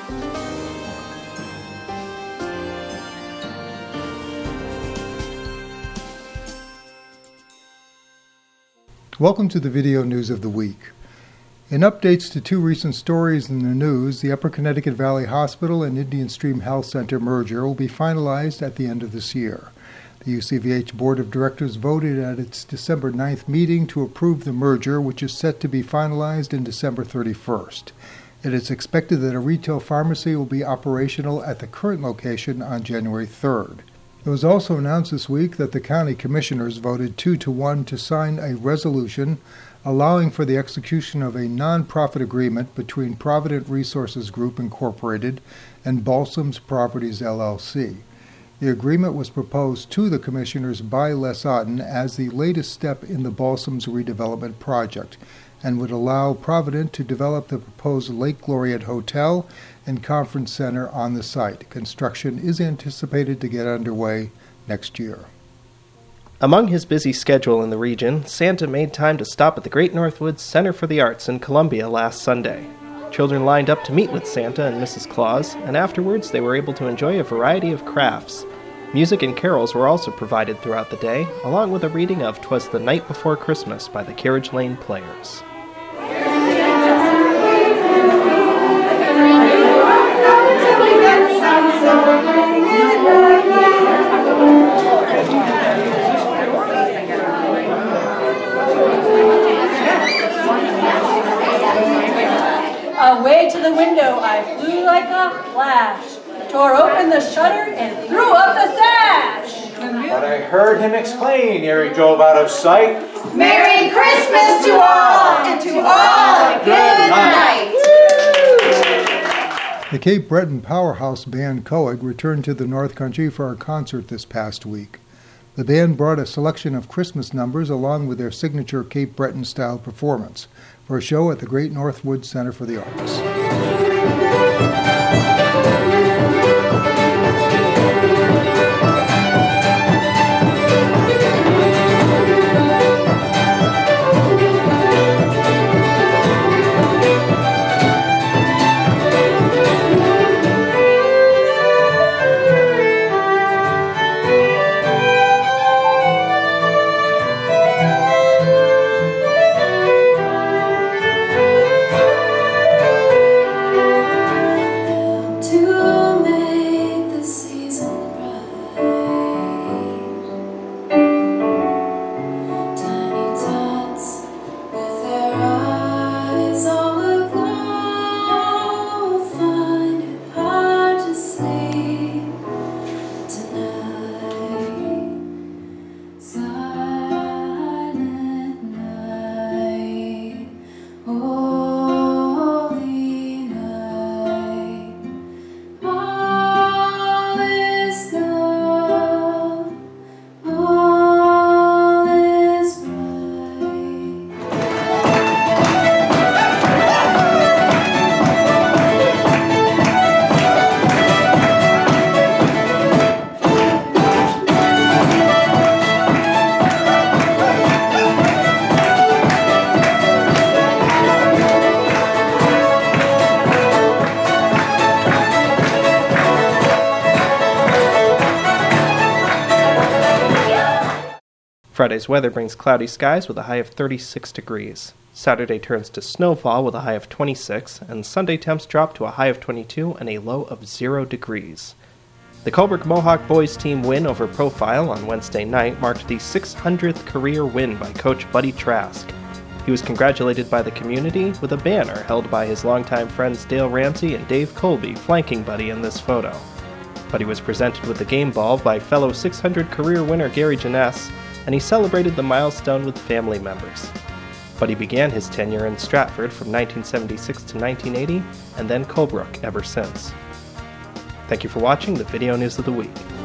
Welcome to the video news of the week. In updates to two recent stories in the news, the Upper Connecticut Valley Hospital and Indian Stream Health Center merger will be finalized at the end of this year. The UCVH Board of Directors voted at its December 9th meeting to approve the merger, which is set to be finalized in December 31st. It is expected that a retail pharmacy will be operational at the current location on January 3rd. It was also announced this week that the county commissioners voted 2-1 to sign a resolution allowing for the execution of a non-profit agreement between Provident Resources Group Incorporated and Balsams Properties LLC. The agreement was proposed to the commissioners by Les Otten as the latest step in the Balsams redevelopment project and would allow Provident to develop the proposed Lake Gloriette Hotel and Conference Center on the site. Construction is anticipated to get underway next year. Among his busy schedule in the region, Santa made time to stop at the Great Northwoods Center for the Arts in Columbia last Sunday. Children lined up to meet with Santa and Mrs. Claus, and afterwards they were able to enjoy a variety of crafts. Music and carols were also provided throughout the day, along with a reading of "'Twas the Night Before Christmas" by the Carriage Lane Players. Away to the window I flew like a flash, tore open the shutter and threw up the sash. But I heard him exclaim ere he drove out of sight, "Merry Christmas to all, and to all a good night." The Cape Breton powerhouse band Coig returned to the North Country for a concert this past week. The band brought a selection of Christmas numbers along with their signature Cape Breton-style performance for a show at the Great Northwoods Center for the Arts. Friday's weather brings cloudy skies with a high of 36 degrees. Saturday turns to snowfall with a high of 26, and Sunday temps drop to a high of 22 and a low of 0 degrees. The Colebrook Mohawk boys team win over Profile on Wednesday night marked the 600th career win by coach Buddy Trask. He was congratulated by the community with a banner held by his longtime friends Dale Ramsey and Dave Colby flanking Buddy in this photo. Buddy was presented with the game ball by fellow 600 career winner Gary Janess, and he celebrated the milestone with family members. Buddy began his tenure in Stratford from 1976 to 1980, and then Colebrook ever since. Thank you for watching the Video News of the Week.